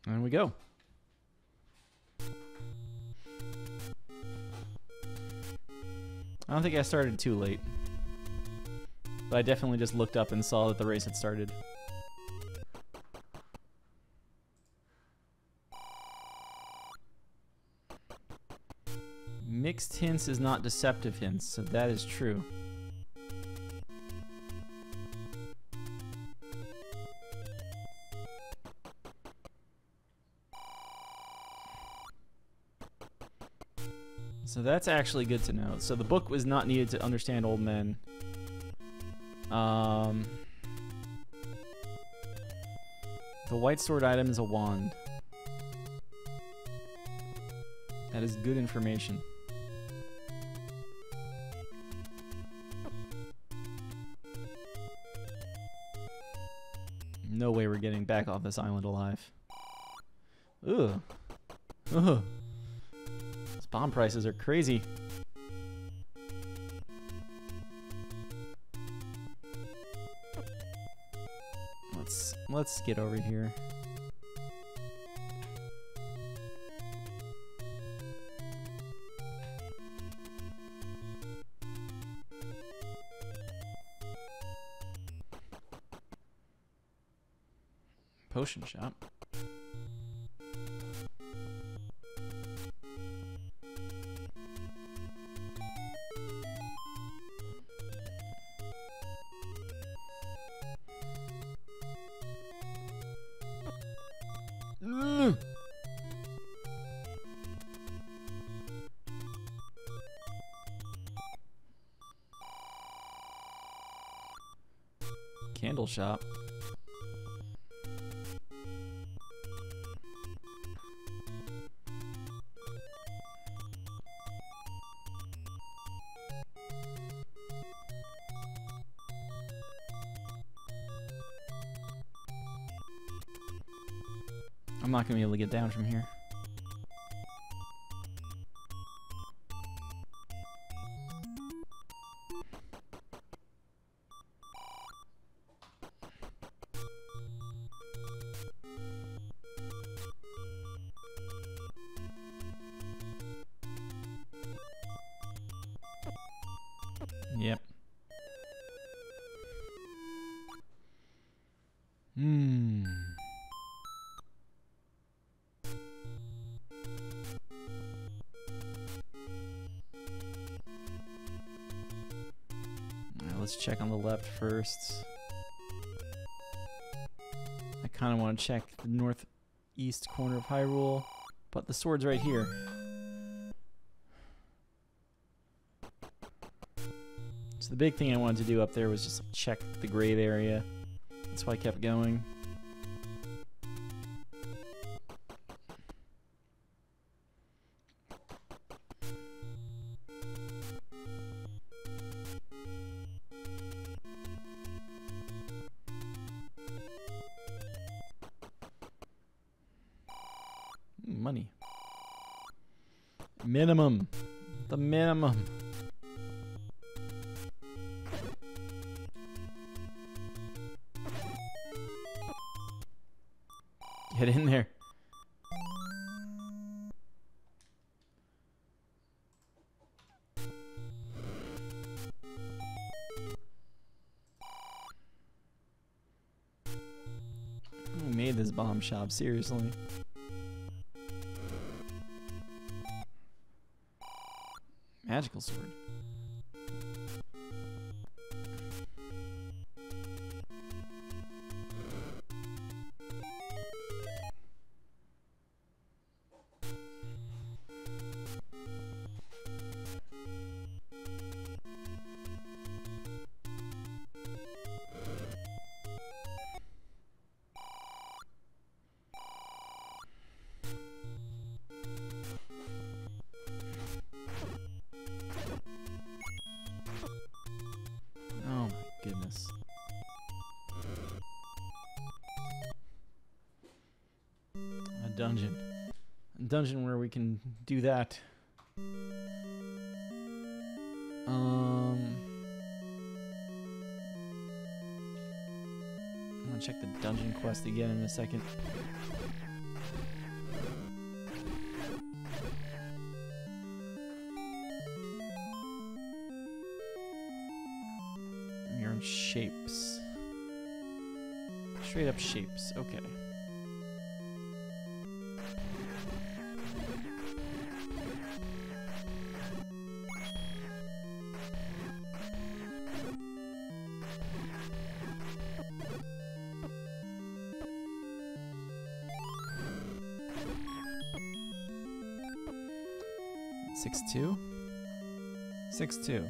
And we go. I don't think I started too late. But I definitely just looked up and saw that the race had started. Mixed hints is not deceptive hints, so that is true. So that's actually good to know. So the book was not needed to understand old men. The white sword item is a wand. That is good information. No way we're getting back off this island alive. Ugh. Ugh. Those bomb prices are crazy. Let's get over here. Potion shop. Candle shop. I'm not gonna be able to get down from here. Yep. Let's check on the left first. I kind of want to check the northeast corner of Hyrule, but the sword's right here. So the big thing I wanted to do up there was just check the grave area. That's why I kept going. Money. Minimum. The minimum. Get in there. Who made this bomb shop? Seriously. Magical sword. Goodness. A dungeon. A dungeon where we can do that. I'm gonna check the dungeon quest again in a second. Learn shapes. Straight up shapes. Okay. Six two. 6-2.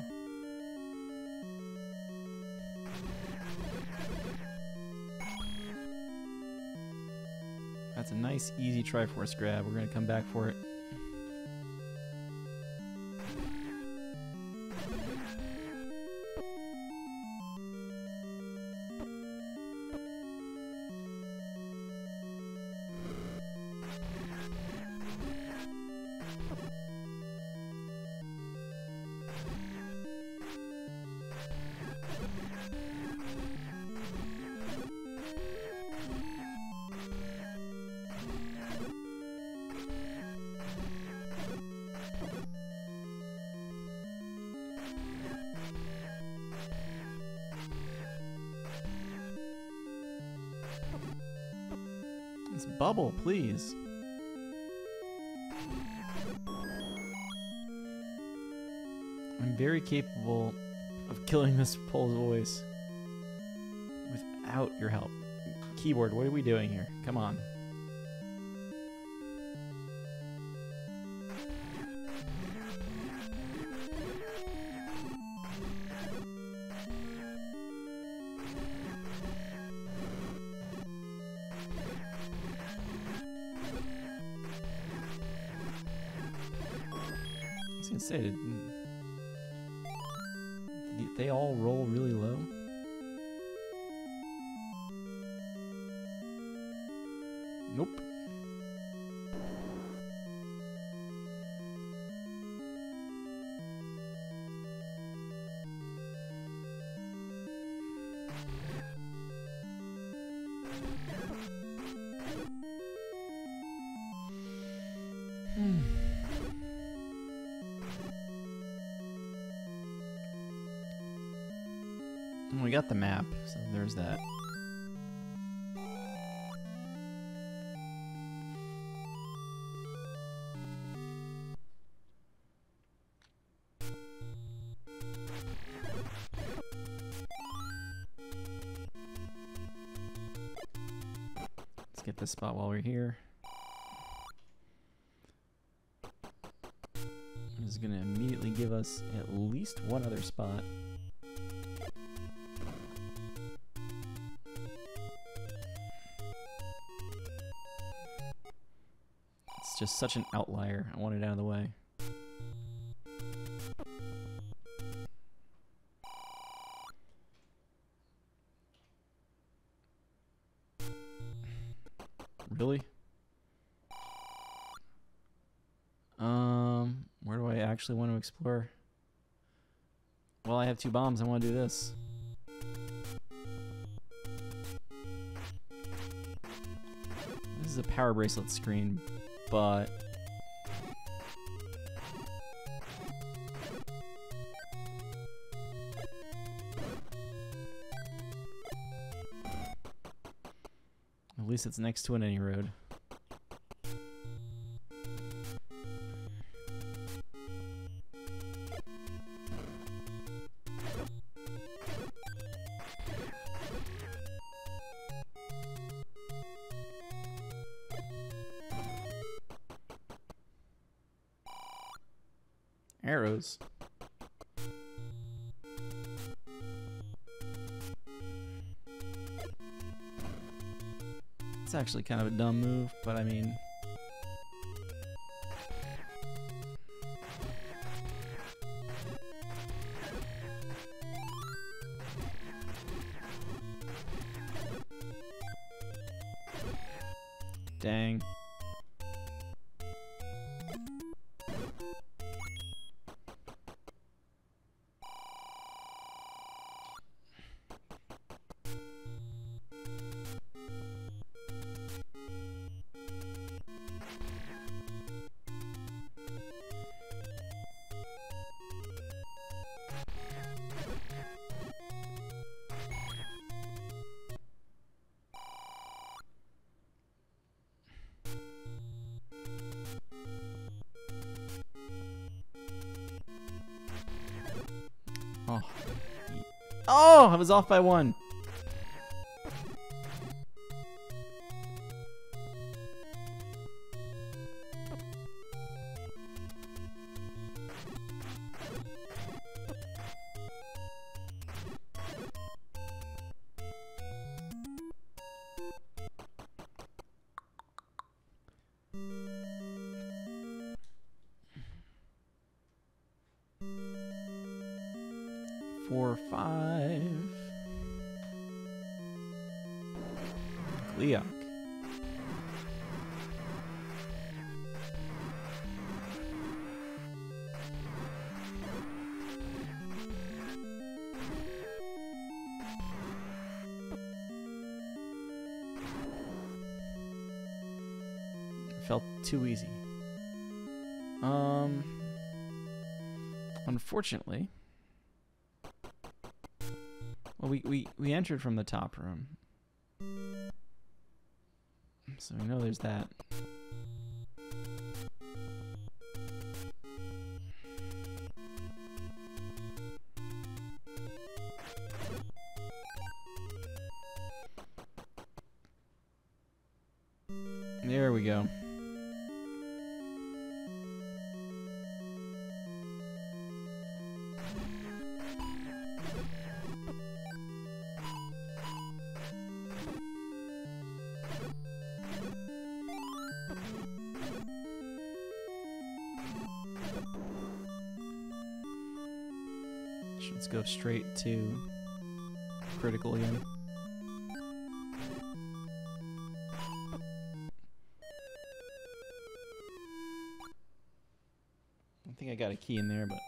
That's a nice, easy Triforce grab. We're going to come back for it. This bubble, please. I'm very capable of killing this Pole's voice without your help. Keyboard, what are we doing here? Come on. I was gonna say, did they all roll really low? Nope. We got the map, so there's that. Let's get this spot while we're here. This is gonna immediately give us at least one other spot. It's just such an outlier. I want it out of the way. Really? Where do I actually want to explore? Well, I have 2 bombs. I want to do this. This is a power bracelet screen, but at least it's next to an any road. Arrows. It's actually kind of a dumb move, but I mean... Dang. Oh, I was off by 1. Four, 5. Gleeok. Felt too easy. Unfortunately. Well, we entered from the top room. So we know there's that. There we go. Let's go straight to critical again. I think I got a key in there, but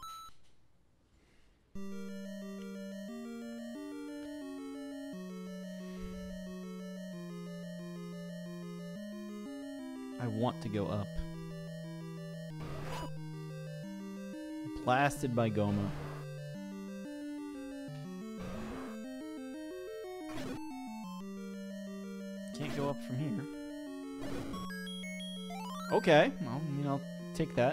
I want to go up. Blasted by Gohma. Can't go up from here. Okay, well, I mean, I'll take that.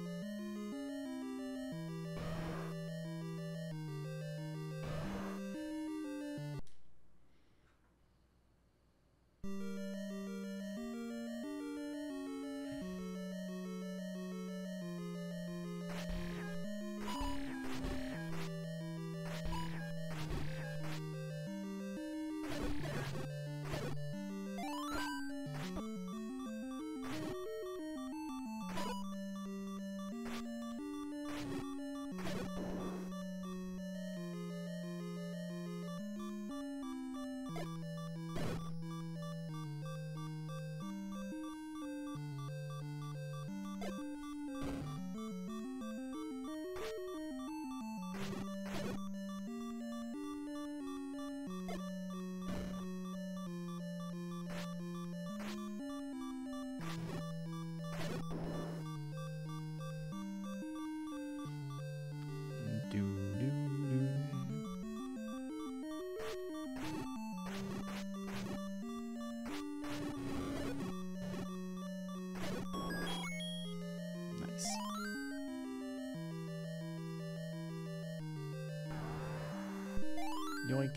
Yoink.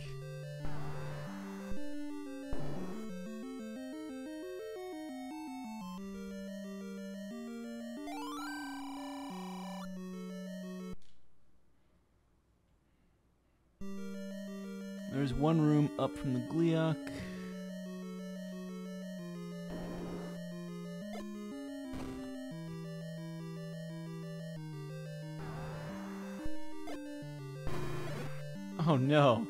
There's one room up from the Gleeok. Oh no.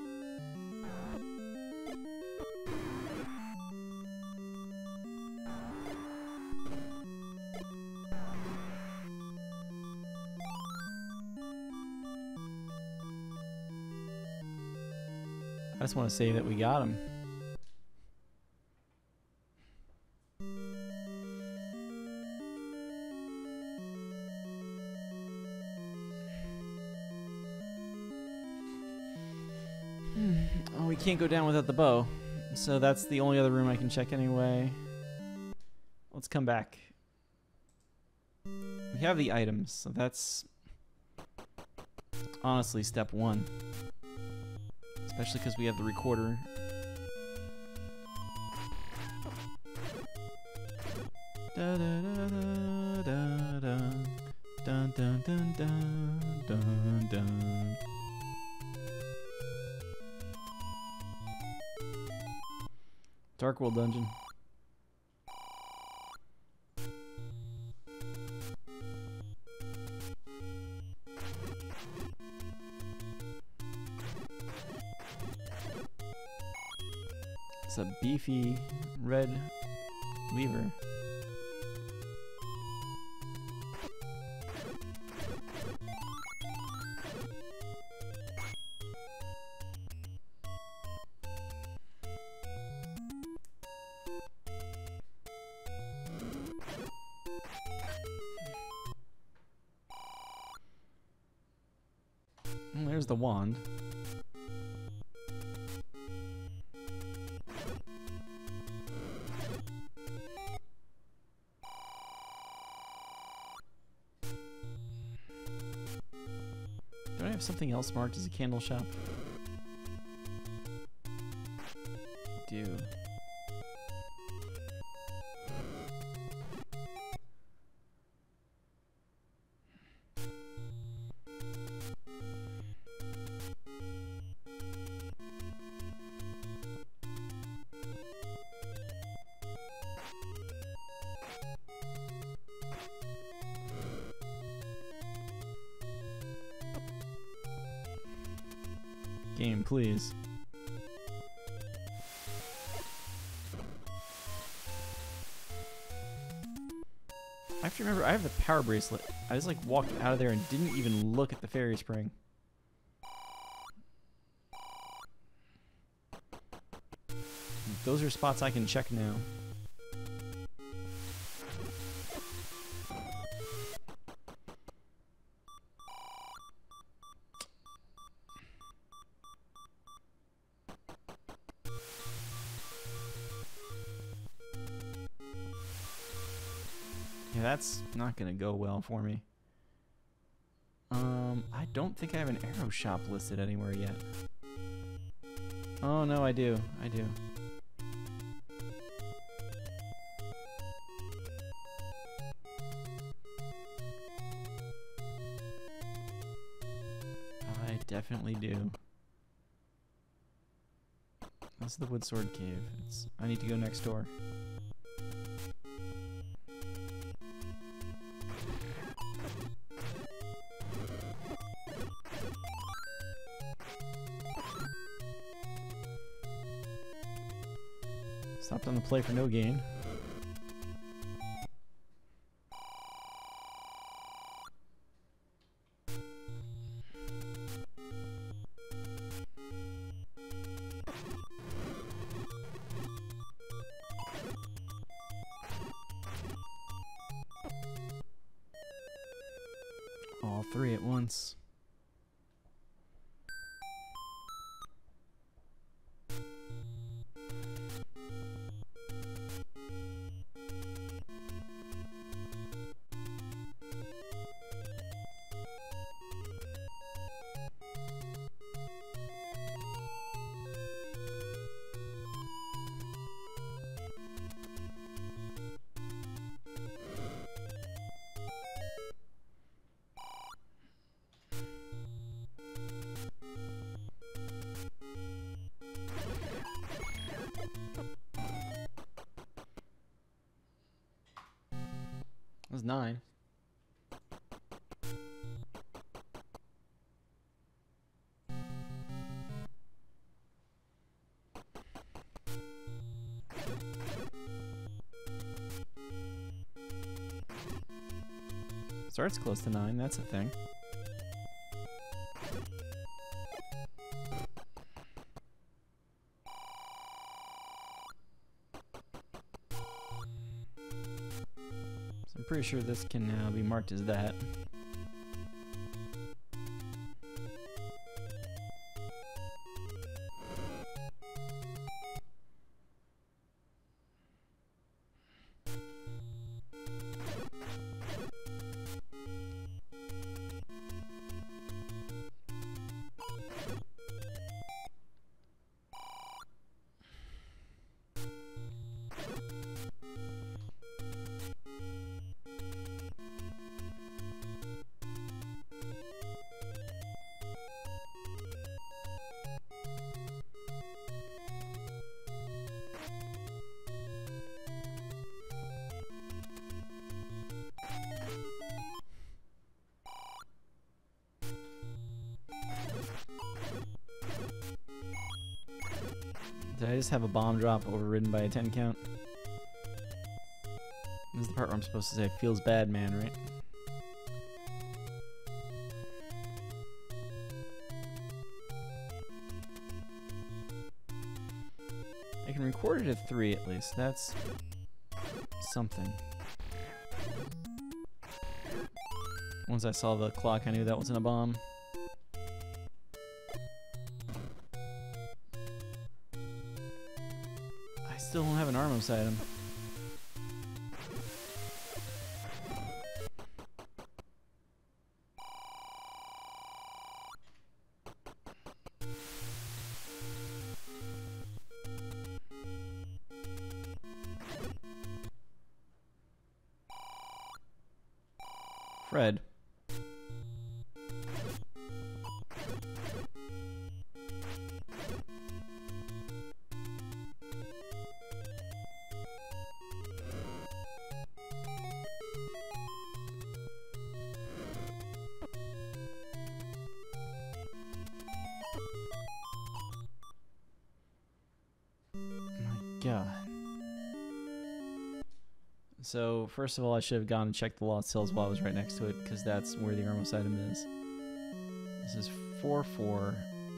I just want to say that we got him. Oh, we can't go down without the bow. So that's the only other room I can check anyway. Let's come back. We have the items, so that's honestly step 1. Especially because we have the recorder. Da da da da da da. Dun dun dun dun dun dun. Dark World Dungeon. It's a beefy red lever. And there's the wand. Do I have something else marked as a candle shop? I do. Game, please. I have to remember, I have the power bracelet. I just like walked out of there and didn't even look at the fairy spring. Those are spots I can check now. Yeah, that's not gonna go well for me. I don't think I have an arrow shop listed anywhere yet. Oh no, I do. I do. I definitely do. That's the Woodsword Cave. I need to go next door. Stopped on the play for no gain. All three at once. That was 9. Starts close to 9, that's a thing. So I'm pretty sure this can now be marked as that. Did I just have a bomb drop overridden by a 10 count? This is the part where I'm supposed to say feels bad, man, right? I can record it at 3 at least. That's something. Once I saw the clock, I knew that wasn't a bomb. I still don't have an Armos item. Fred. God. So, first of all, I should have gone and checked the Lost Hills while I was right next to it, because that's where the Armos item is. This is 4-4.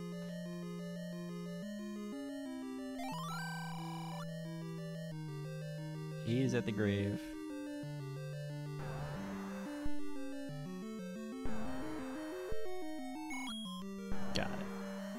He is at the grave. Got it.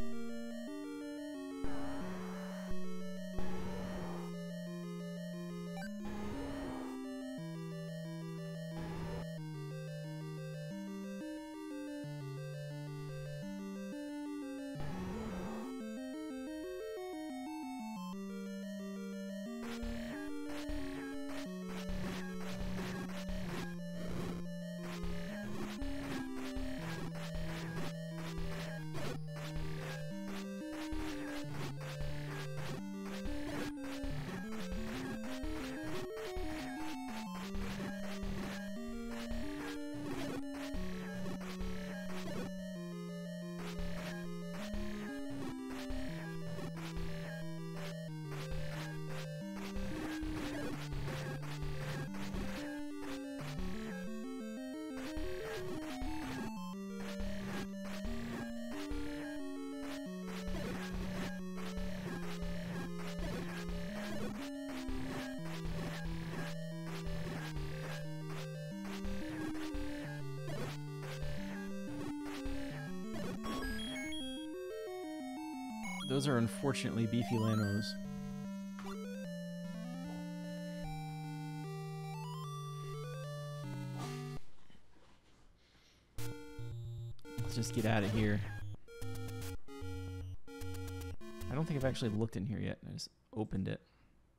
Those are unfortunately beefy Lanos. Let's just get out of here. I don't think I've actually looked in here yet. I just opened it.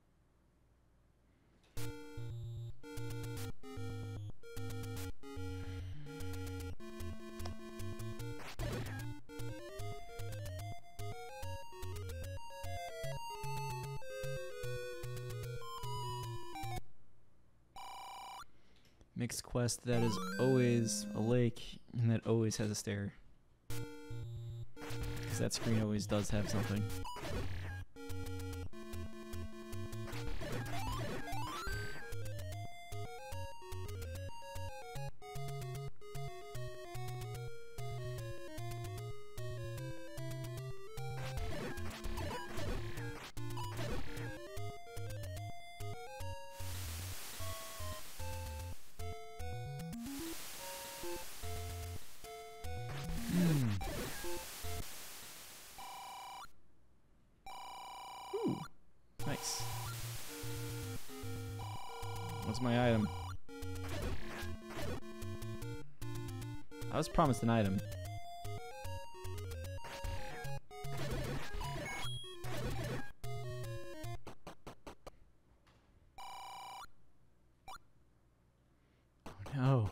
Mixed quest that is always a lake and that always has a stair. Because that screen always does have something. Nice. What's my item? I was promised an item. Oh no.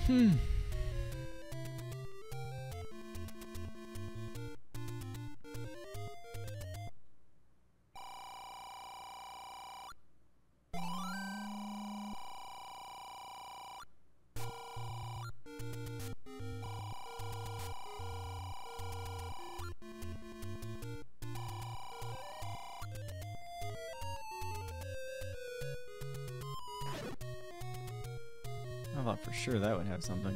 I thought for sure that would have something.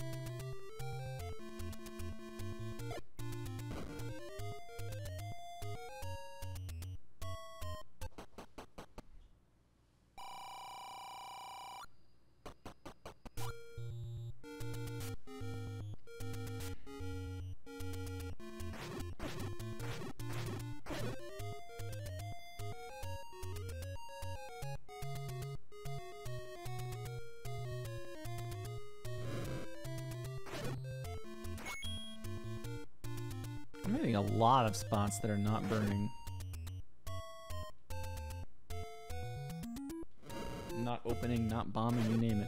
I'm hitting a lot of spots that are not burning. Not opening, not bombing, you name it.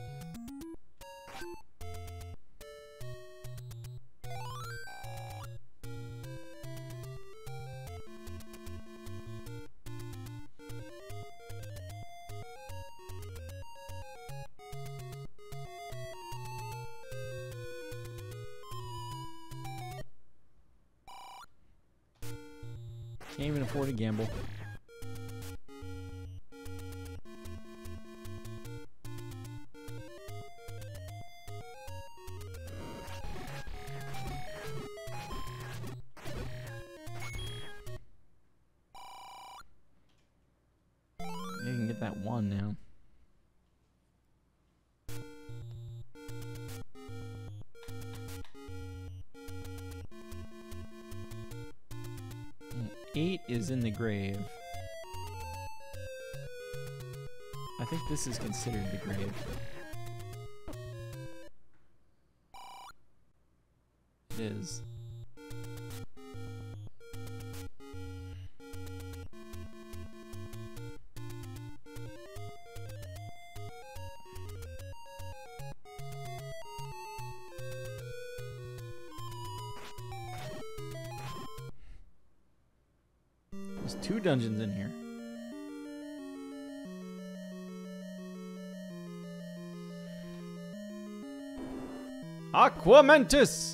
Can't even afford to gamble. You can get that one now. Eight is in the grave. I think this is considered the grave. It is. There's 2 dungeons in here. Aquamentus!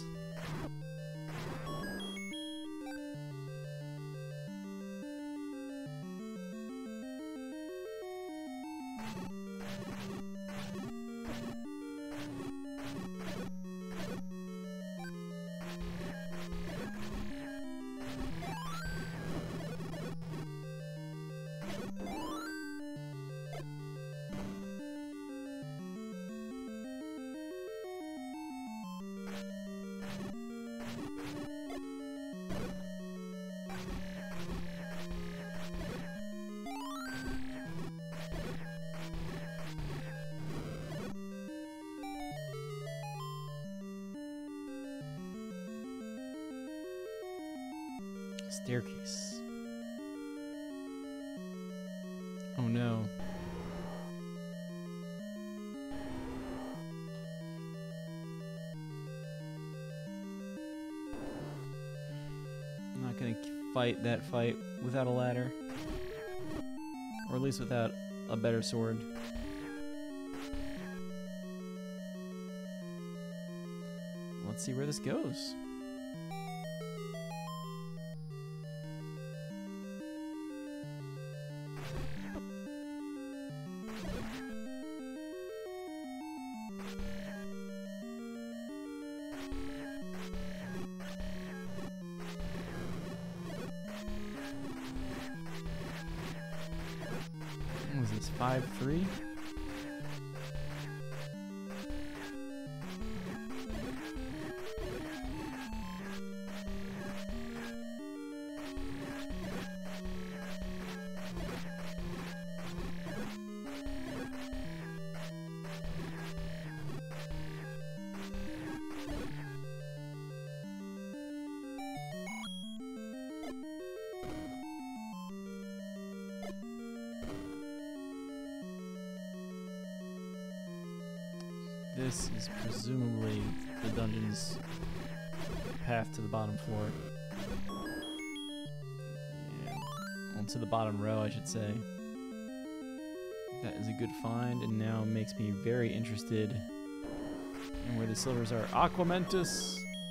Staircase. Oh no. I'm not gonna fight that fight without a ladder. Or at least without a better sword. Let's see where this goes. What was this, 5-3? This is presumably the dungeon's path to the bottom floor. Yeah, onto the bottom row, I should say. That is a good find, and now makes me very interested in where the silvers are. Aquamentus!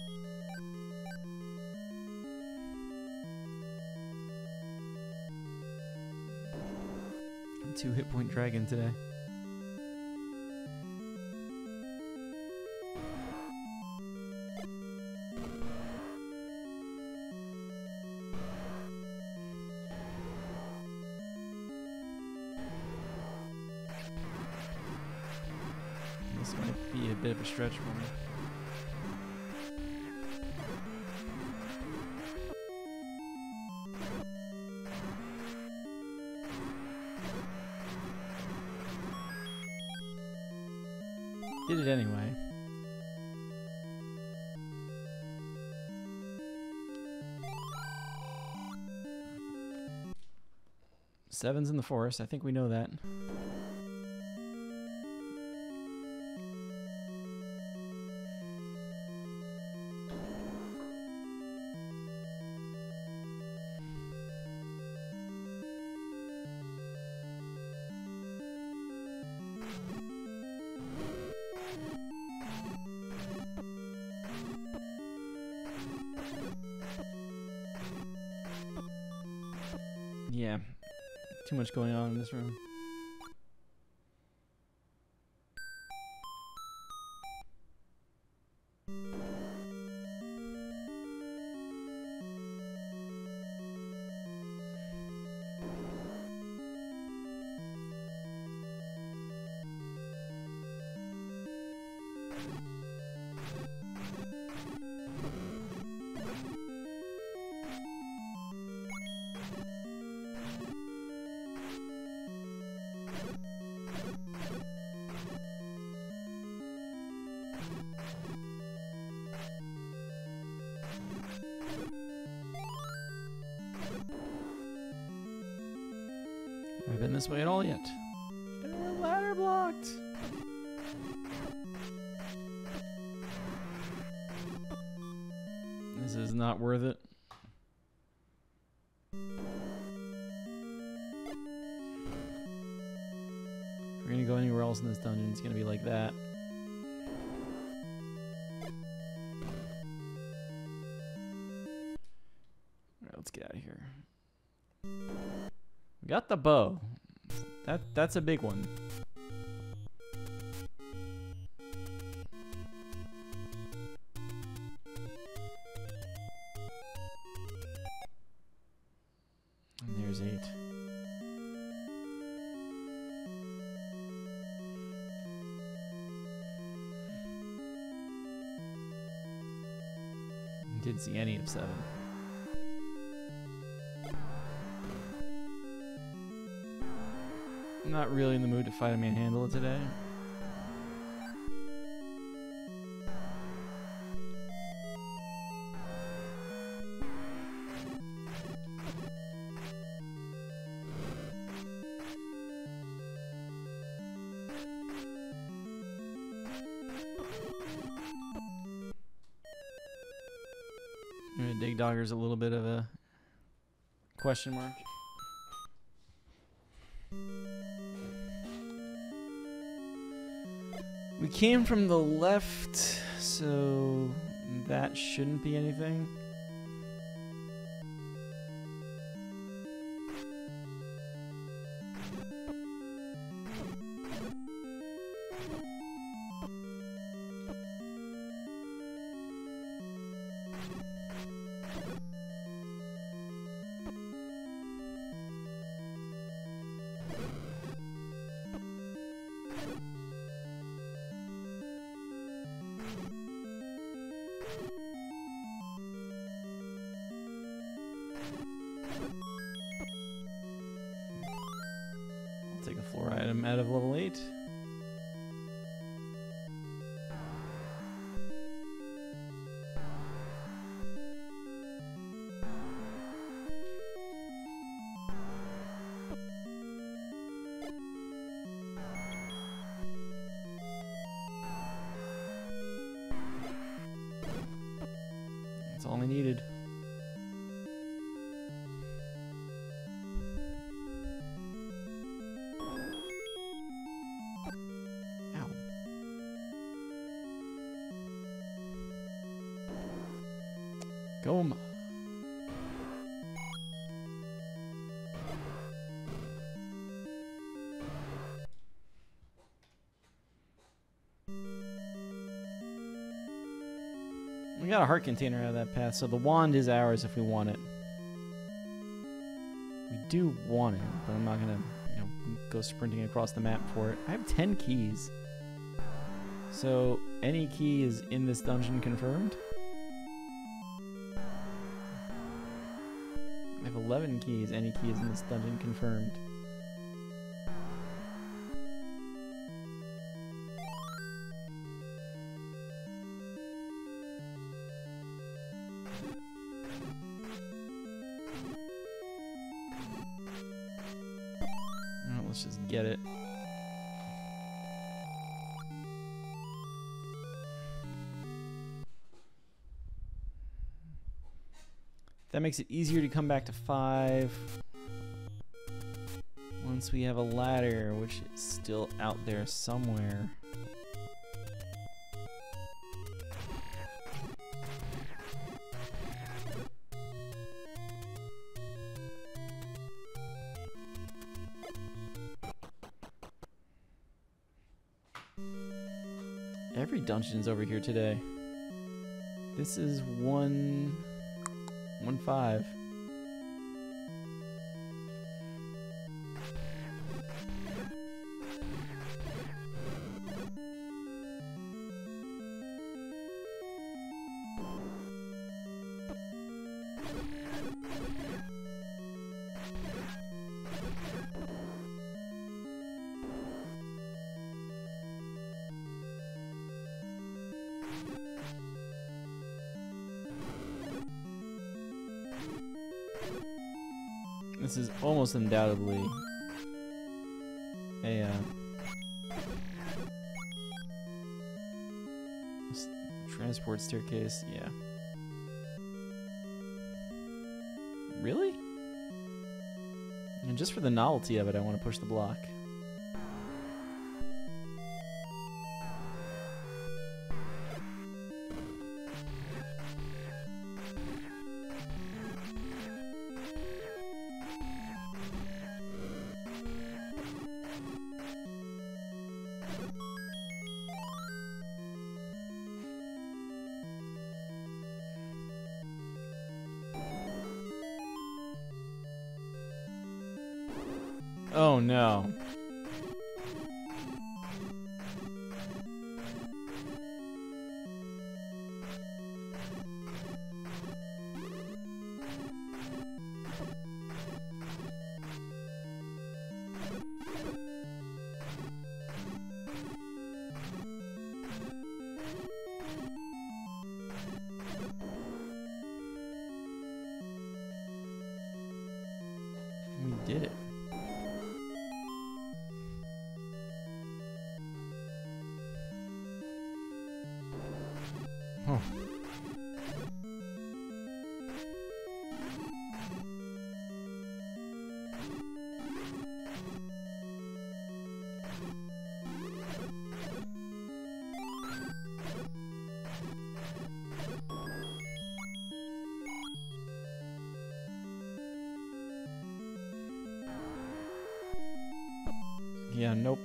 I'm 2 hit point dragon today. This might be a bit of a stretch for me. Did it anyway. Seven's in the forest. I think we know that. Yeah, too much going on in this room. Haven't been this way at all yet. And we're ladder blocked. This is not worth it. If we're gonna go anywhere else in this dungeon, it's gonna be like that. Alright, let's get out of here. We got the bow. That's a big one. And there's 8. Didn't see any of 7. I'm not really in the mood to fight a manhandle today. Dig Dogger's a little bit of a question mark. We came from the left, so that shouldn't be anything. Take a floor item out of level 8. I needed. Ow. Goma. We got a heart container out of that path, so the wand is ours if we want it. We do want it, but I'm not gonna, go sprinting across the map for it. I have 10 keys. So, any key is in this dungeon confirmed? I have 11 keys. Any key is in this dungeon confirmed. Let's just get it. That makes it easier to come back to 5 once we have a ladder, which is still out there somewhere. Every dungeon's over here today. This is 1-5. This is almost undoubtedly a transport staircase. Yeah. Really? And just for the novelty of it, I want to push the block. Oh no. We did it. Huh. Yeah, nope.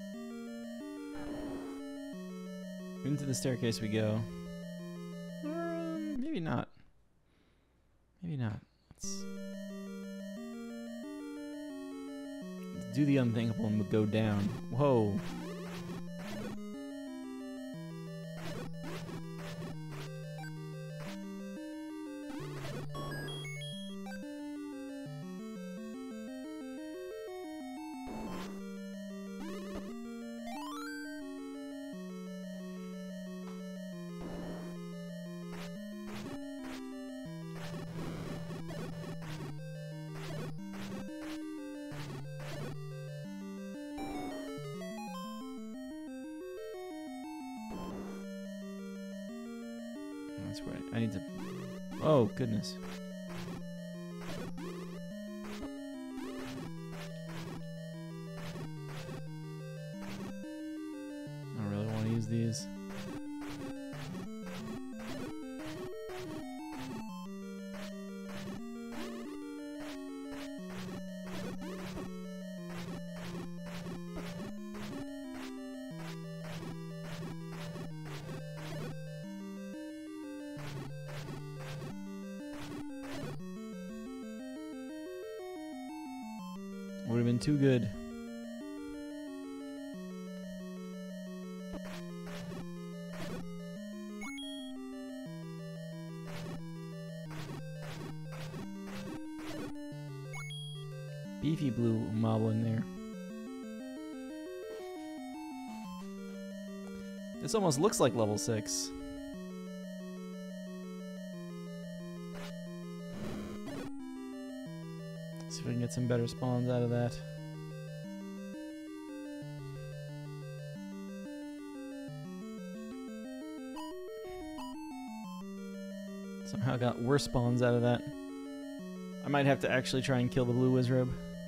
Into the staircase we go. Maybe not. Maybe not. Let's do the unthinkable and we'll go down. Whoa. That's right. I need to Oh, goodness. I don't really want to use these. Would have been too good. Beefy blue moblin there. This almost looks like level 6. See if I can get some better spawns out of that. Somehow got worse spawns out of that. I might have to actually try and kill the blue Wizrobe.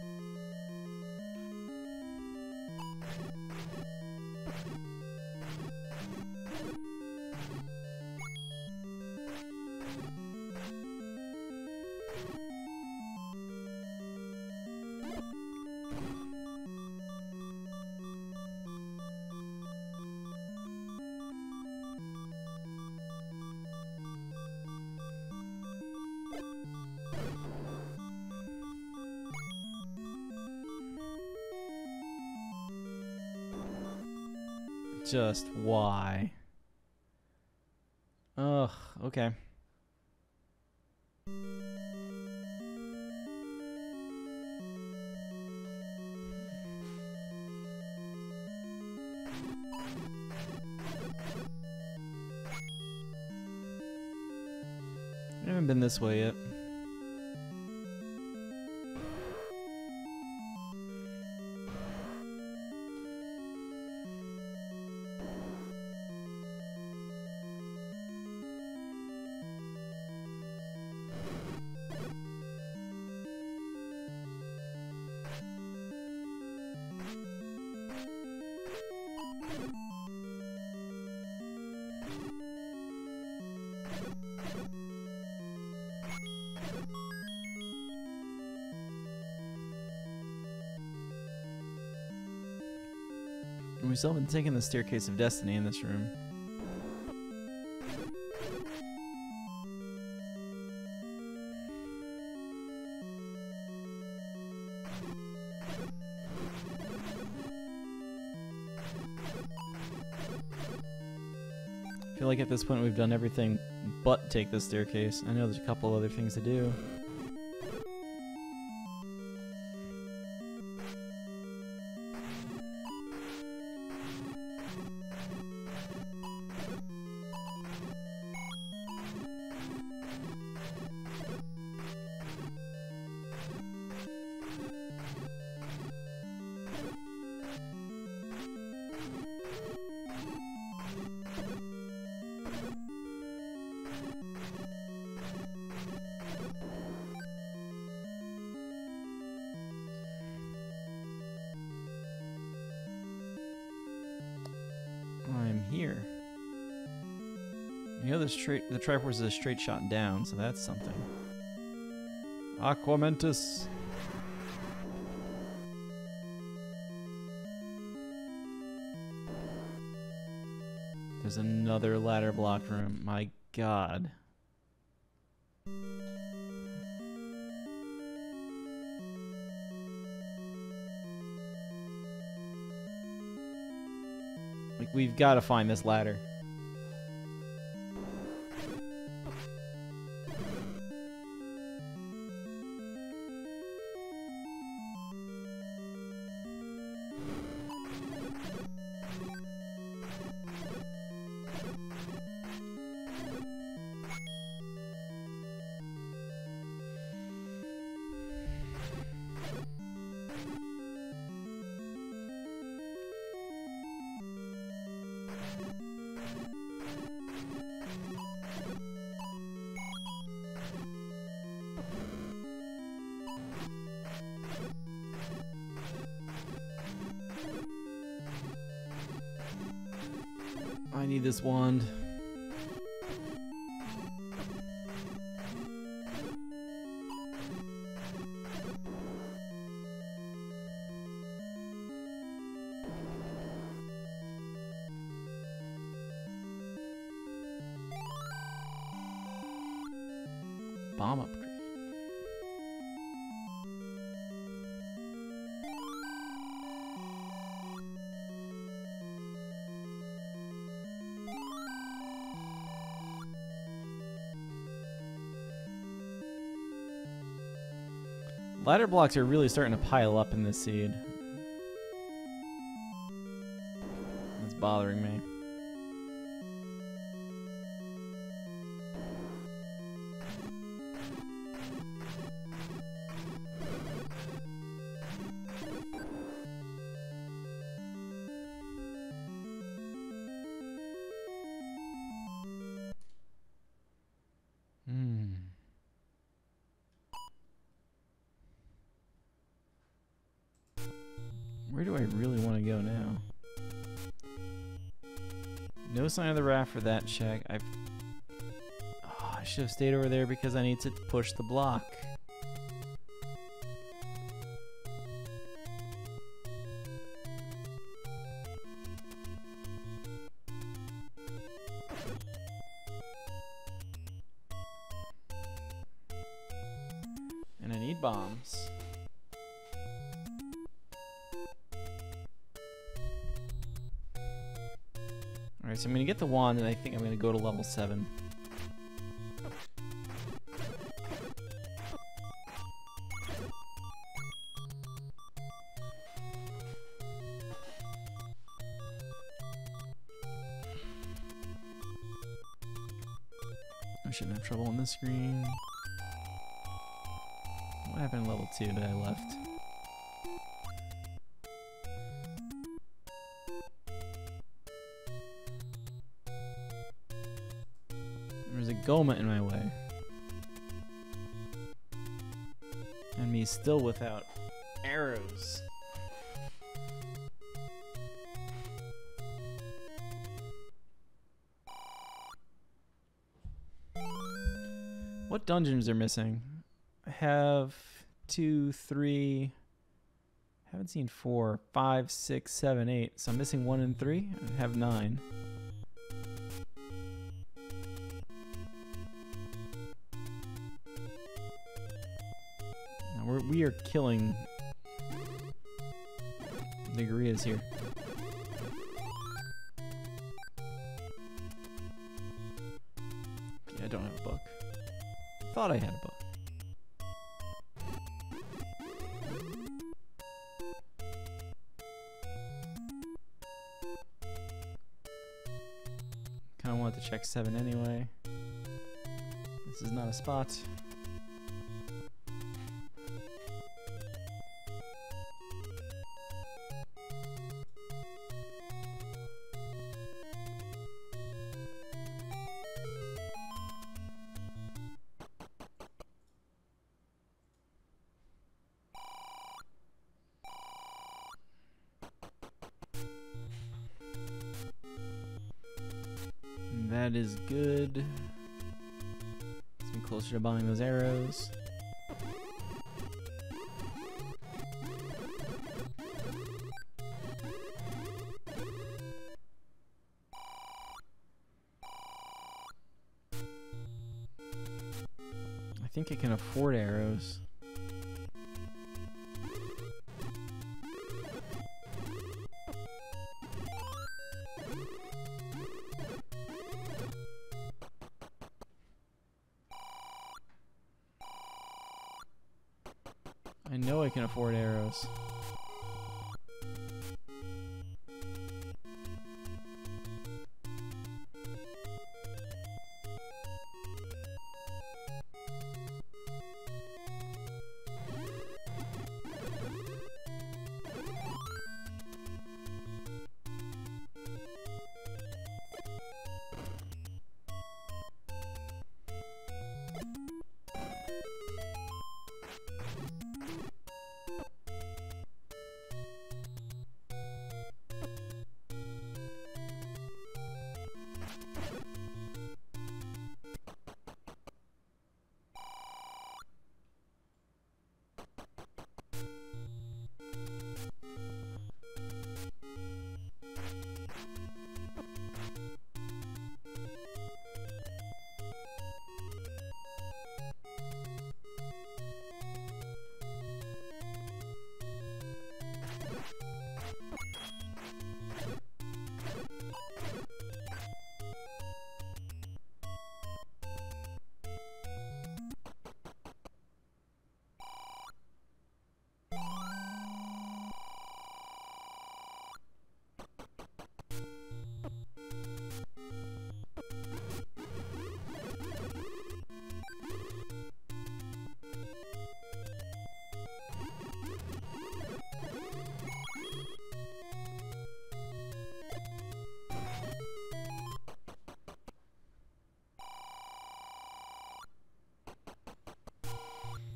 Just why? Ugh, okay. I haven't been this way yet. We still haven't taken the Staircase of Destiny in this room. I feel like at this point we've done everything but take the staircase. I know there's a couple other things to do. I'm here. You know the Triforce is a straight shot down, so that's something. Aquamentus. There's another ladder blocked room. My god. Like, we've got to find this ladder. I need this wand. Bomb upgrade. Ladder blocks are really starting to pile up in this seed. It's bothering me. Where do I really want to go now? No sign of the raft for that check. I should have stayed over there because I need to push the block. And I need bombs. Alright, so I'm gonna get the wand and I think I'm gonna go to level 7. I shouldn't have trouble on this screen. What happened in level 2 that I left? There's a Goma in my way. And me still without arrows. What dungeons are missing? I have 2, 3. Haven't seen 4, 5, 6, 7, 8. So I'm missing 1 and 3. I have 9. Now we are killing Nigerias here. Yeah, I don't have a book. Thought I had a book. Kinda wanted to check 7 anyway. This is not a spot. That is good. Gets me closer to buying those arrows. I think I can afford arrows. I know I can afford arrows.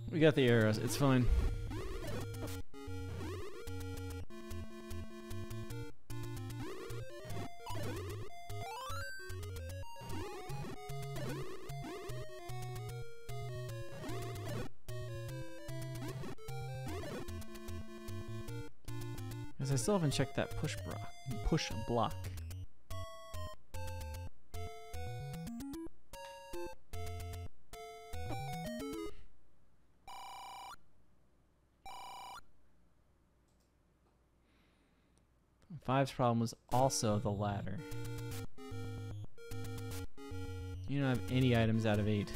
We got the arrows. It's fine. Because I still haven't checked that push block. Five's problem was also the ladder. You don't have any items out of 8.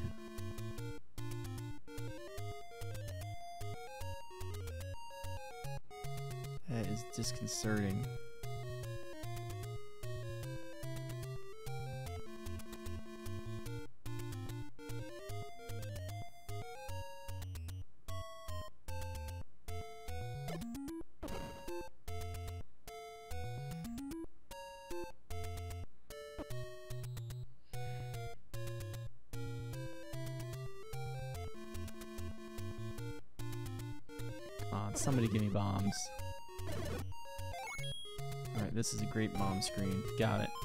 That is disconcerting. Somebody give me bombs. Alright, this is a great bomb screen. Got it.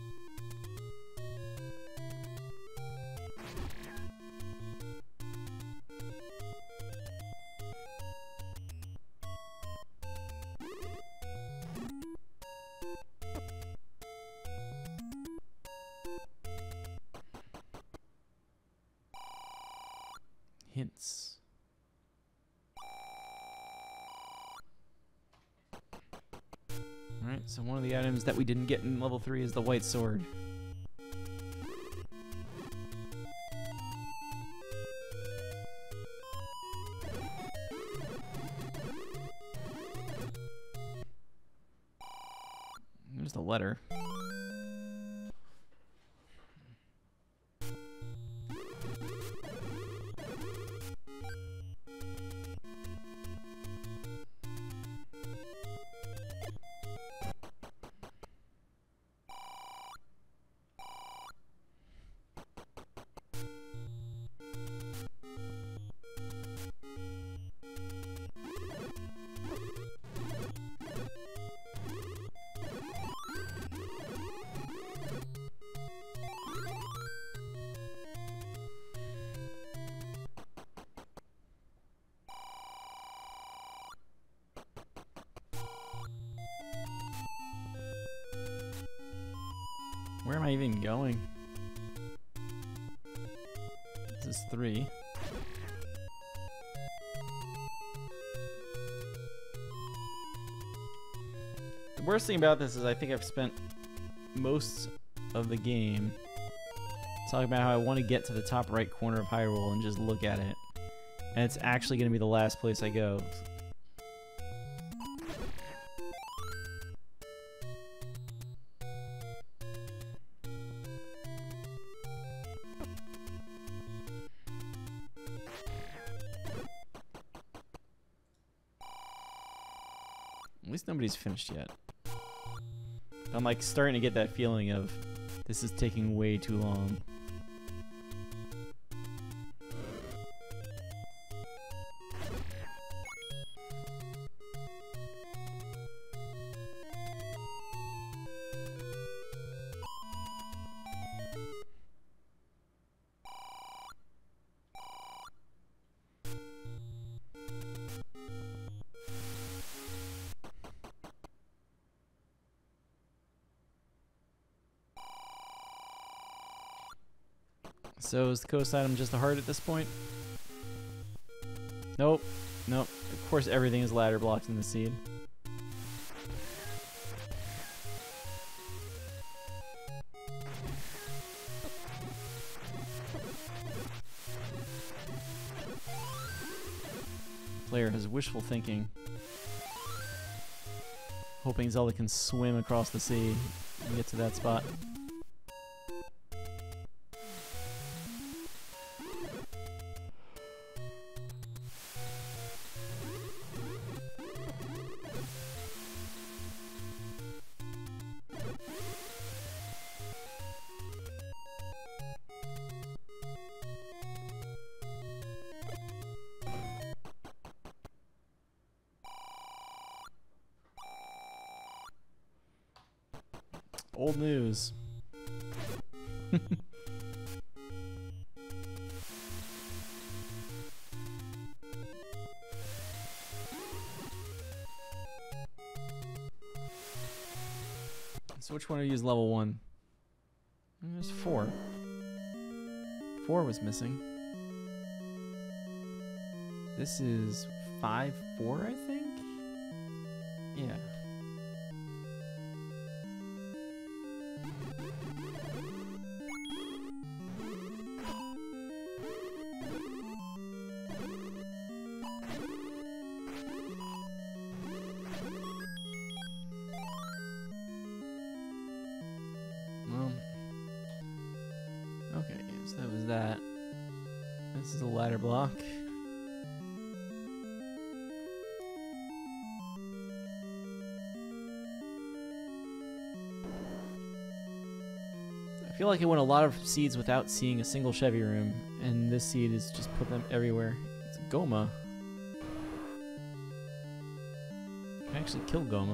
Hints. Alright, so one of the items that we didn't get in level 3 is the white sword. There's the letter. Where am I even going? This is 3. The worst thing about this is I think I've spent most of the game talking about how I want to get to the top right corner of Hyrule and just look at it. And it's actually going to be the last place I go. At least nobody's finished yet. I'm like starting to get that feeling of this is taking way too long. So is the coast item just a heart at this point? Nope. Nope. Of course everything is ladder blocks in the seed. Player has wishful thinking. Hoping Zelda can swim across the sea and get to that spot. Old news. So which one of you is level 1? There's 4. 4 was missing. This is 5-4, I think? Yeah. Well, okay, so that was that. This is a ladder block. I feel like I went a lot of seeds without seeing a single Chevy room, and this seed is just put them everywhere. It's Goma. I actually killed Goma.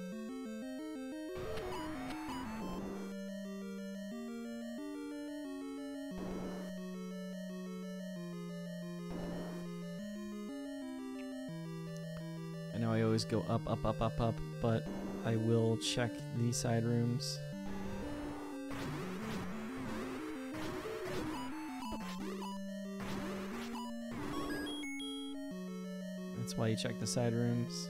I know I always go up, up, up, up, up, but I will check these side rooms. That's why you check the side rooms.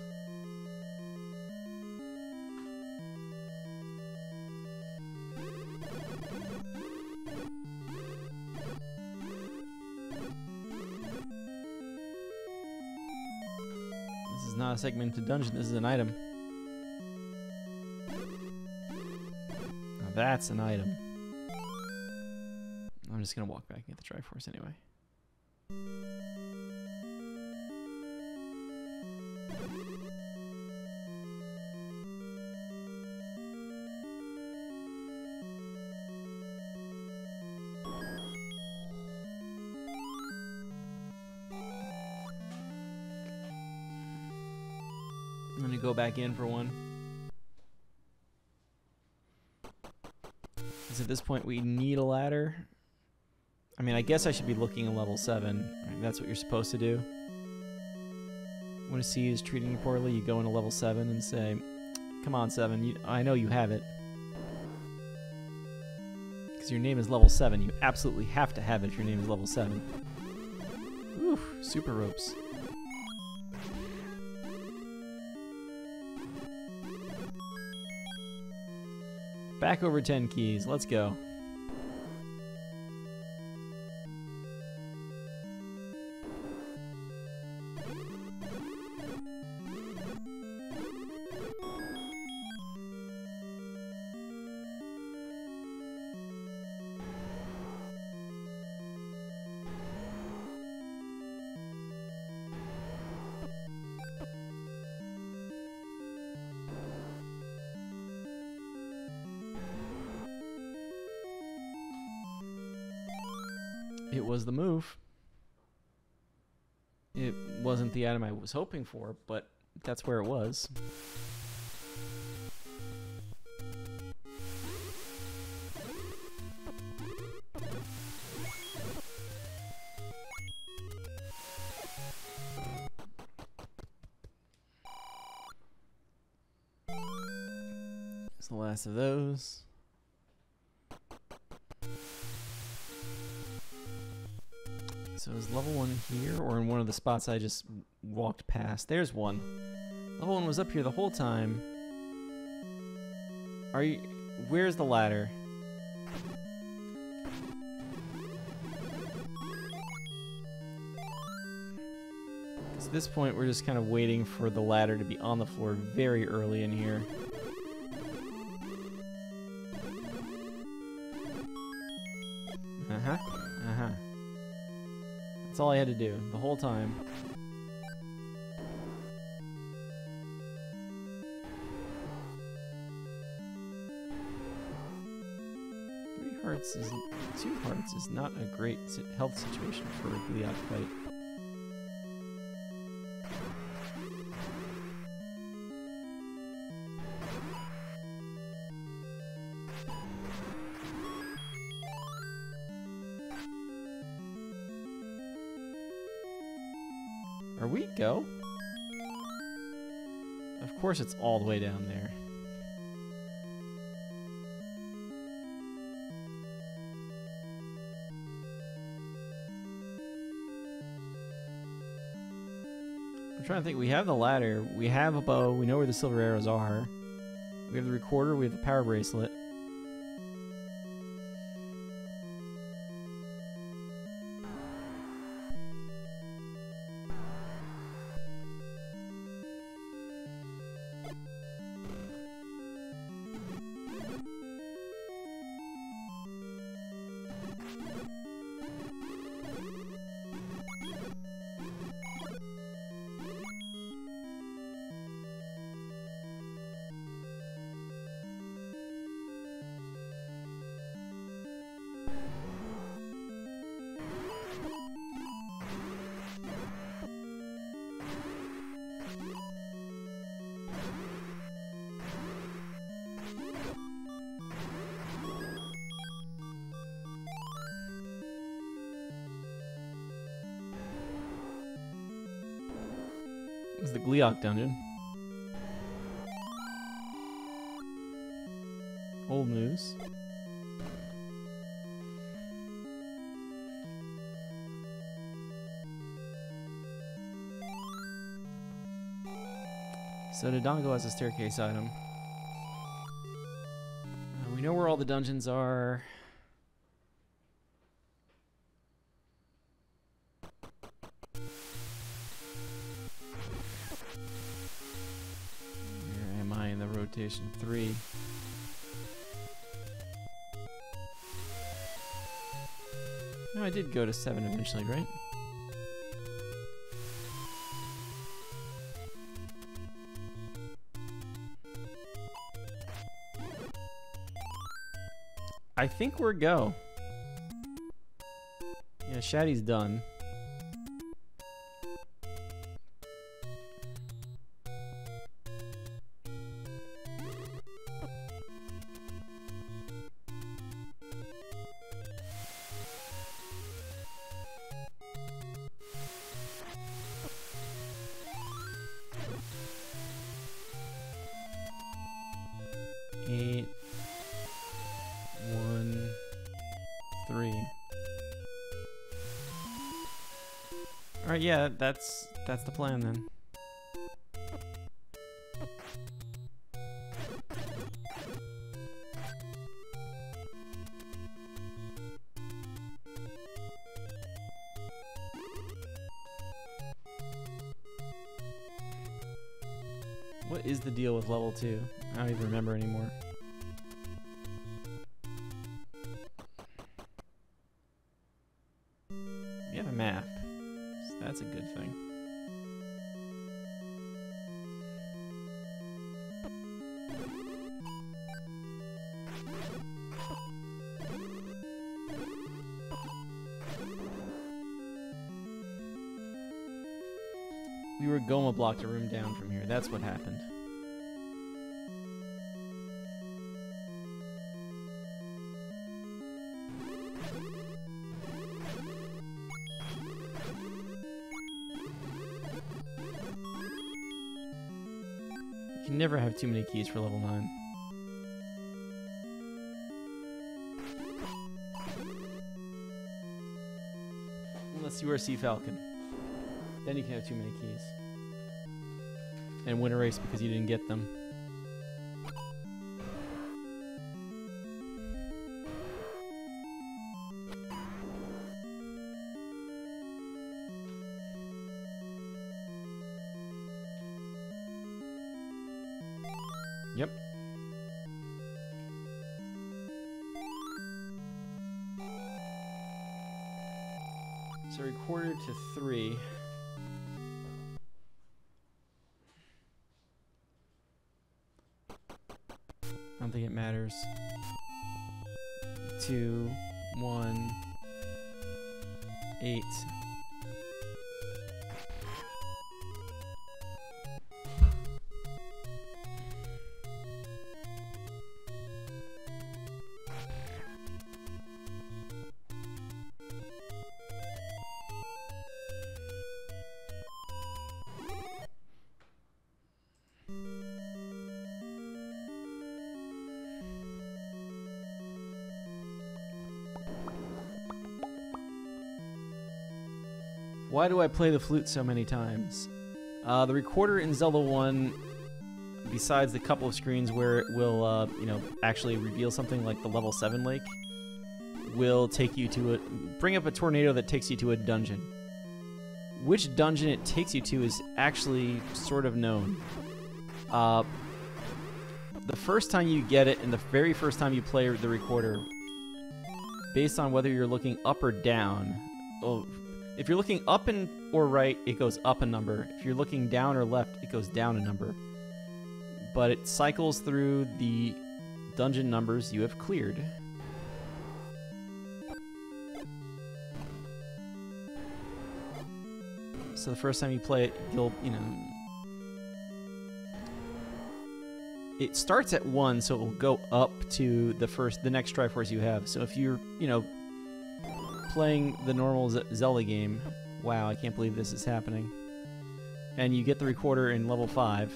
This is not a segmented dungeon, this is an item. Now that's an item. I'm just gonna walk back and get the Triforce anyway. I'm gonna go back in for one. Because at this point we need a ladder. I mean, I guess I should be looking at level 7. Right? That's what you're supposed to do. When a seed is treating you poorly, you go into level 7 and say, come on 7, I know you have it. Because your name is level 7. You absolutely have to have it if your name is level 7. Oof, super ropes. Back over 10 keys. Let's go. It was the move. It wasn't the item I was hoping for, but that's where it was. It's the last of those. So is level 1 here or in one of the spots I just walked past? There's one. Level 1 was up here the whole time. Are you... Where's the ladder? At this point, we're just kind of waiting for the ladder to be on the floor very early in here. Uh-huh. Uh-huh. That's all I had to do the whole time. 2 hearts is not a great health situation for a Gleeok fight. Are we go? Of course it's all the way down there. I'm trying to think. We have the ladder. We have a bow. We know where the silver arrows are. We have the recorder. We have the power bracelet. This is the Gleeok dungeon. Old news. So Dodongo has a staircase item. We know where all the dungeons are. Where am I in the rotation? 3. No, I did go to 7 eventually, right? I think we're go. Yeah, Shaddy's done. Eight. 1, 3. All right, yeah, that's the plan then. What is the deal with level 2? I don't even remember anymore. We have a map, so that's a good thing. We were Goma blocked a room down from here. That's what happened. You can never have too many keys for level 9. Unless you are Sea Falcon. Then you can have too many keys. And win a race because you didn't get them. Yep. So recorder to 3. I don't think it matters. 2, 1, 8. Why do I play the flute so many times? The recorder in Zelda 1, besides the couple of screens where it will, actually reveal something like the level 7 lake, will take you to bring up a tornado that takes you to a dungeon. Which dungeon it takes you to is actually sort of known. The first time you get it and the very first time you play the recorder, based on whether you're looking up or down, if you're looking up or right, it goes up a number. If you're looking down or left, it goes down a number. But it cycles through the dungeon numbers you have cleared. So the first time you play it, it starts at 1, so it will go up to the next Triforce you have. So if you're, playing the normal Zelda game, wow, I can't believe this is happening, and you get the recorder in level 5,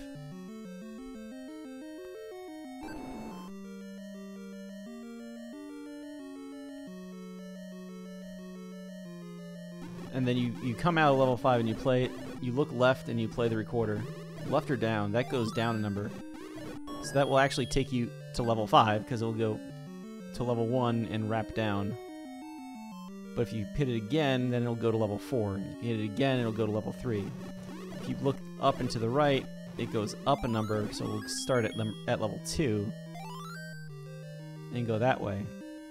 and then you come out of level 5 and you play it, you look left and you play the recorder. Left or down, that goes down a number. So that will actually take you to level 5, because it will go to level 1 and wrap down. But if you hit it again, then it'll go to level 4. If you hit it again, it'll go to level 3. If you look up and to the right, it goes up a number, so we'll start at level 2 and go that way.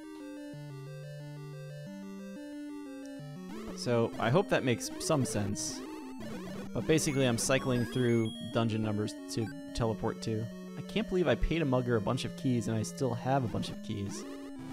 So I hope that makes some sense. But basically I'm cycling through dungeon numbers to teleport to. I can't believe I paid a mugger a bunch of keys and I still have a bunch of keys.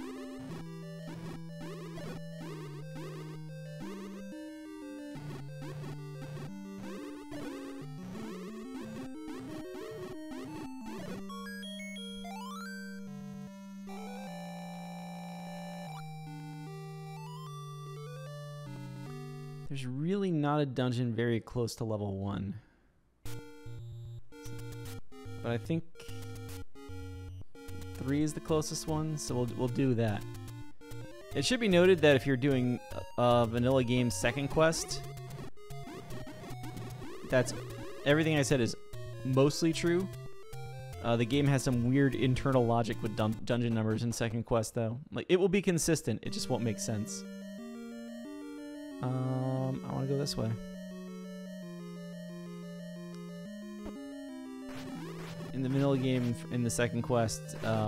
There's really not a dungeon very close to level 1. But I think 3 is the closest one, so we'll do that. It should be noted that if you're doing a vanilla game second quest, that's everything I said is mostly true. The game has some weird internal logic with dungeon numbers in second quest, though. Like, it will be consistent, it just won't make sense. I want to go this way. In the vanilla game, in the second quest,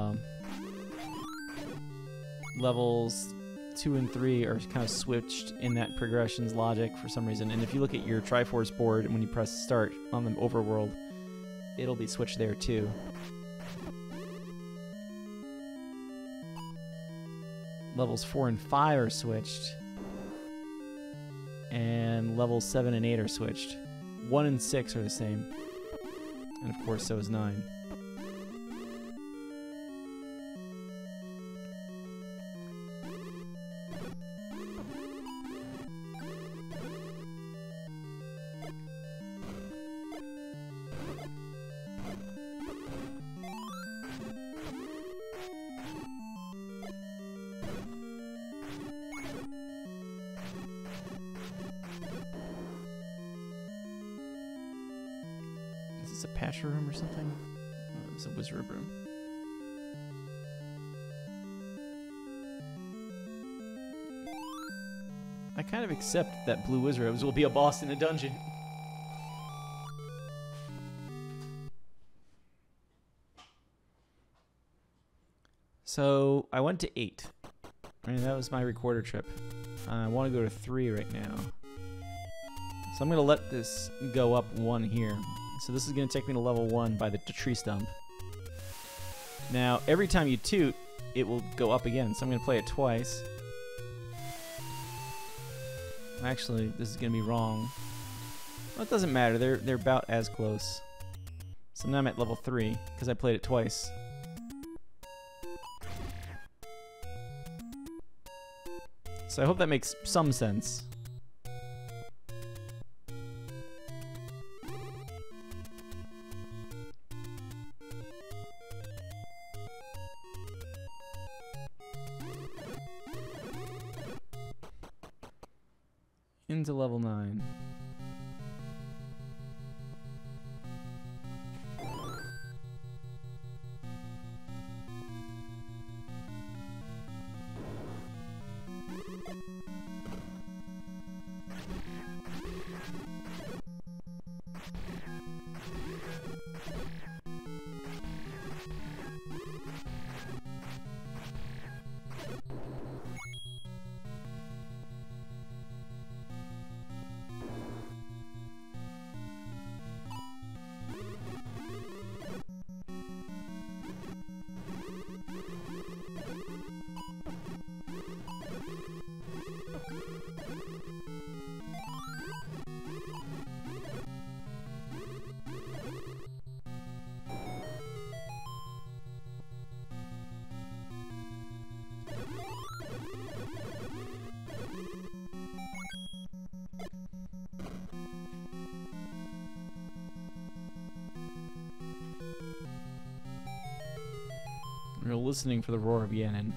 levels 2 and 3 are kind of switched in that progression's logic for some reason. And if you look at your Triforce board, when you press start on the overworld, it'll be switched there too. Levels 4 and 5 are switched. And levels 7 and 8 are switched. 1 and 6 are the same. And of course, so is 9. A Pasha room or something? Oh, it's a wizard room. I kind of accept that Blue Wizards will be a boss in a dungeon. So I went to 8. And that was my recorder trip. I want to go to 3 right now. So I'm going to let this go up 1 here. So this is going to take me to level 1 by the tree stump. Now, every time you toot, it will go up again. So I'm going to play it twice. Actually, this is going to be wrong. Well, it doesn't matter. They're about as close. So now I'm at level 3 because I played it twice. So I hope that makes some sense. into level 9. We're listening for the roar of Ganon.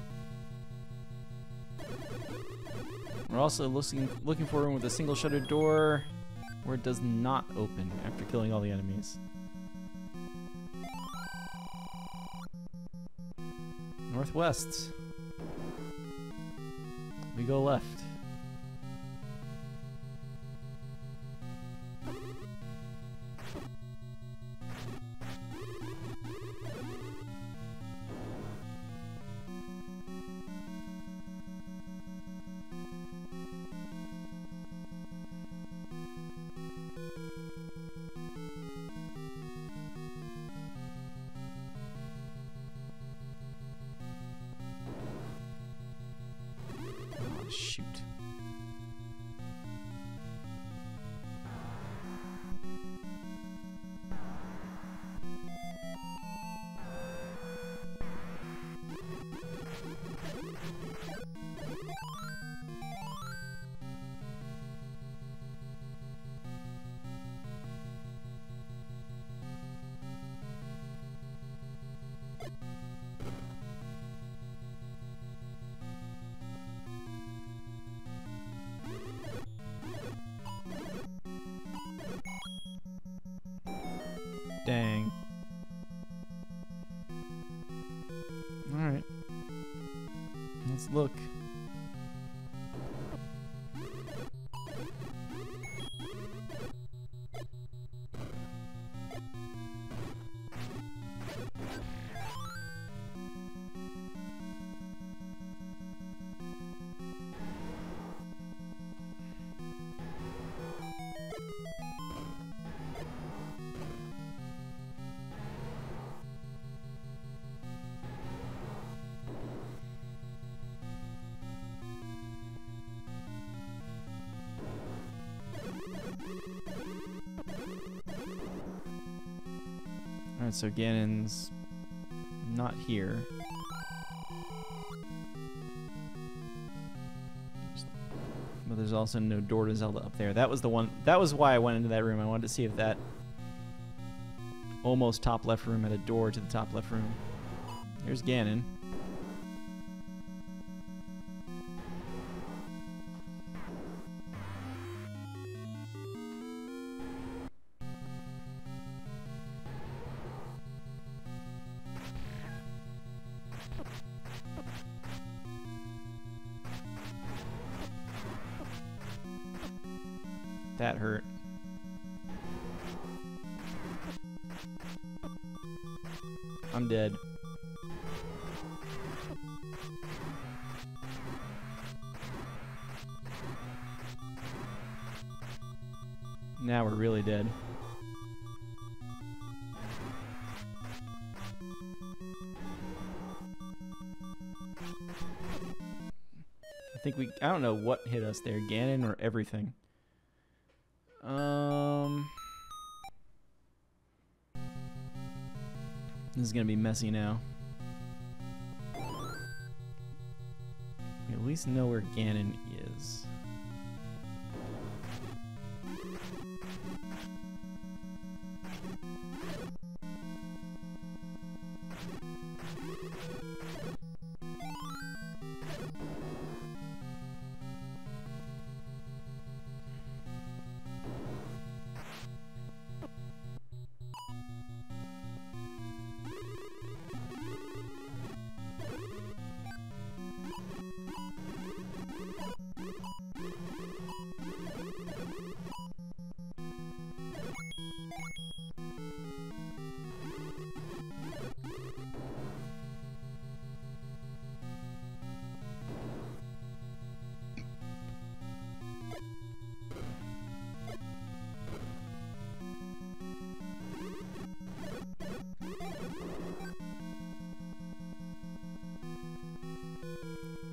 We're also looking for a room with a single shuttered door where it does not open after killing all the enemies. Northwest. We go left. Shoot. Dang. Alright. Let's look. Alright, so Ganon's not here. But there's also no door to Zelda up there. That was the one. That was why I went into that room. I wanted to see if that almost top left room had a door to the top left room. There's Ganon. That hurt. I'm dead. Now we're really dead. I don't know what hit us there, Ganon or everything. This is gonna be messy now. We at least know where Ganon is.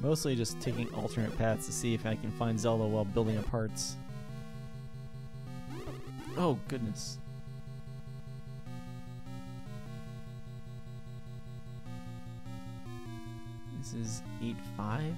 Mostly just taking alternate paths to see if I can find Zelda while building up hearts. Oh, goodness. This is 8-5?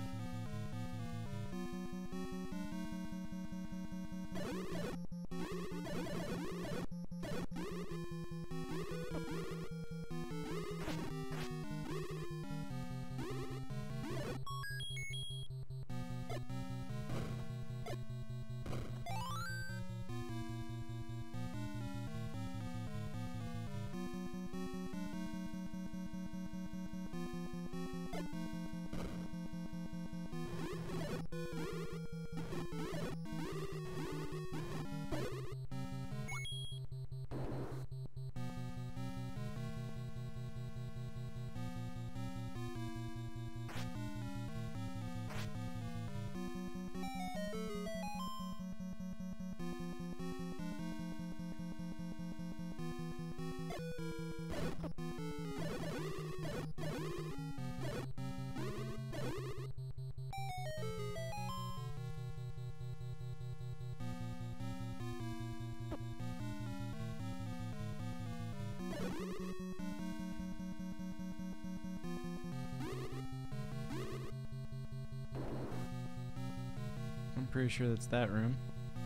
I'm pretty sure that's that room.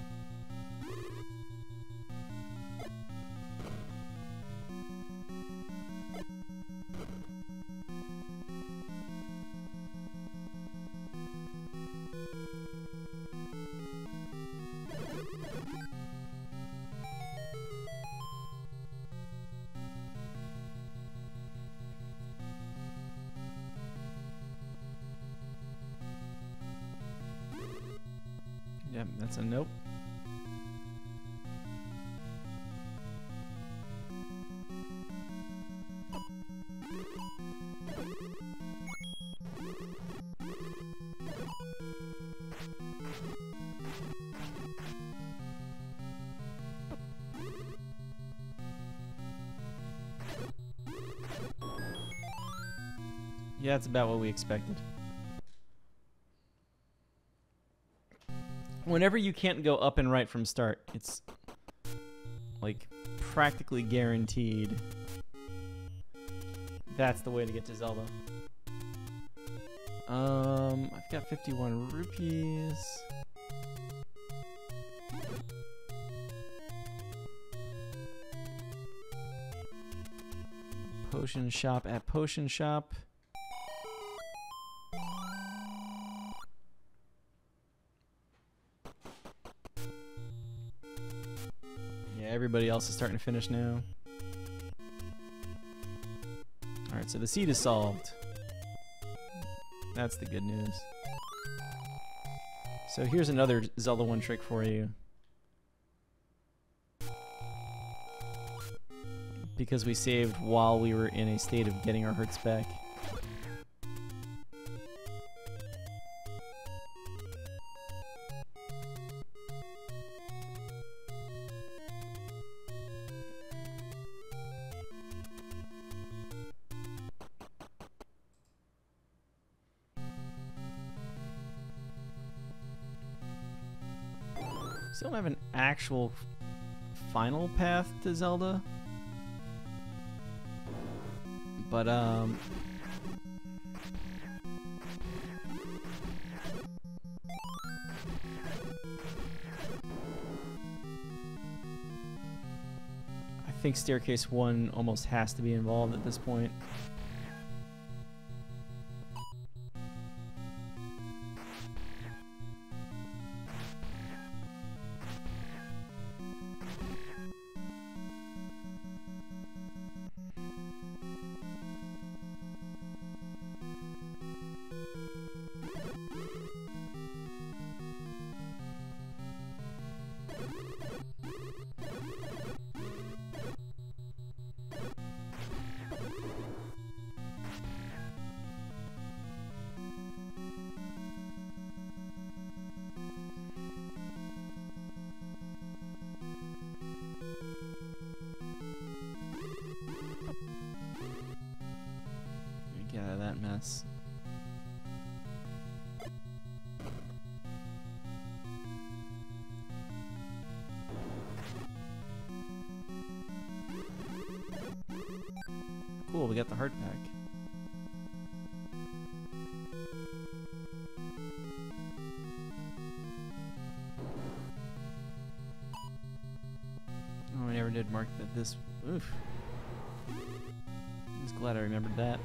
Yep, that's a nope. Yeah, that's about what we expected. Whenever you can't go up and right from start, it's like practically guaranteed that's the way to get to Zelda. I've got 51 rupees. Potion shop at Potion Shop. Everybody else is starting to finish now. Alright, so the seed is solved. That's the good news. So here's another Zelda 1 trick for you. Because we saved while we were in a state of getting our hearts back. Still don't have an actual final path to Zelda. But, I think Staircase 1 almost has to be involved at this point. Get out of that mess. cool, we got the heart back. Oh, I never did mark that this... Oof. I'm just glad I remembered that.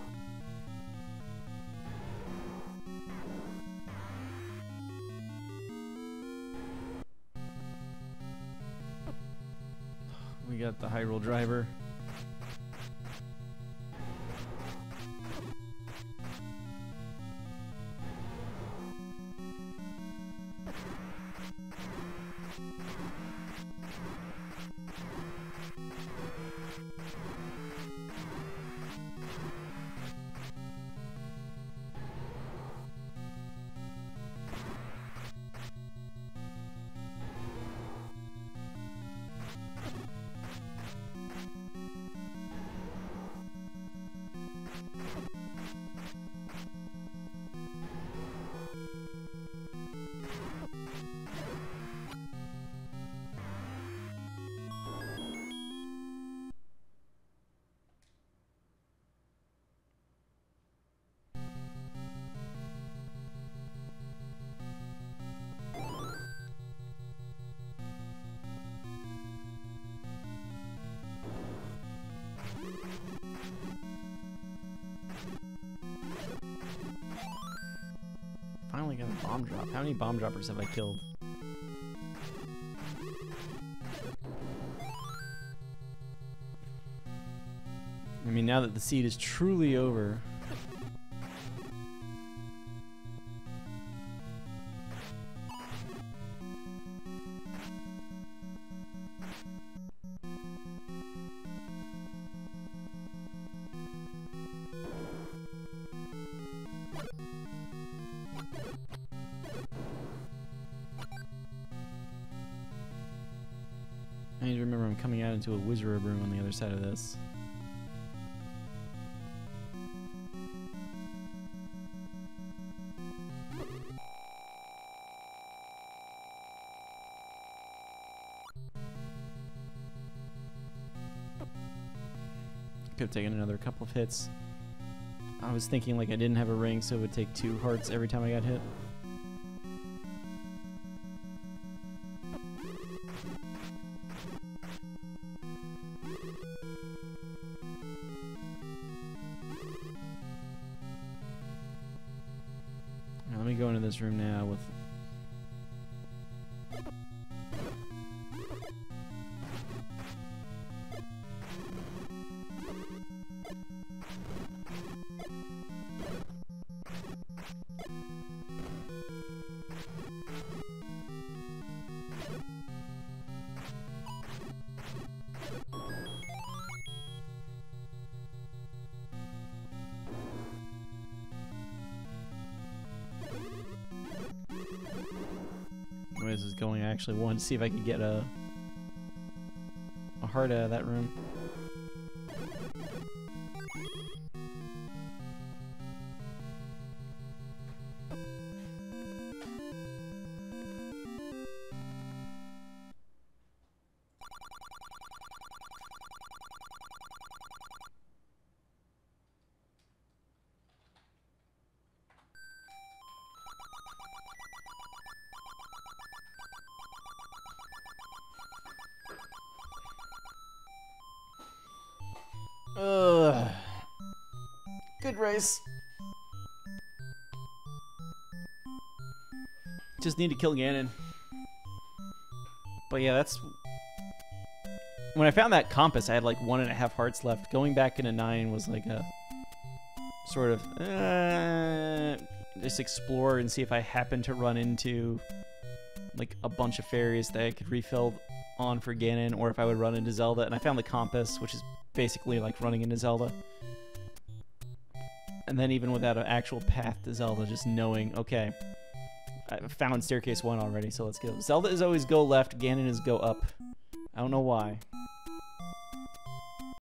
We got the high roll driver. Finally got a bomb drop. How many bomb droppers have I killed? I mean, now that the seed is truly over. I need to remember I'm coming out into a wizard room on the other side of this. Could have taken another couple of hits. I was thinking like I didn't have a ring, so it would take 2 hearts every time I got hit. Now, let me go into this room now with... Where this is going, I actually wanted to see if I could get a heart out of that room. Ugh. Good race. Just need to kill Ganon. But yeah, that's... When I found that compass, I had like 1.5 hearts left. Going back into 9 was like a... sort of... just explore and see if I happen to run into... like a bunch of fairies that I could refill on for Ganon, or if I would run into Zelda. And I found the compass, which is basically like running into Zelda. And then even without an actual path to Zelda, just knowing, okay, I found Staircase 1 already, so let's go. Zelda is always go left, Ganon is go up. I don't know why.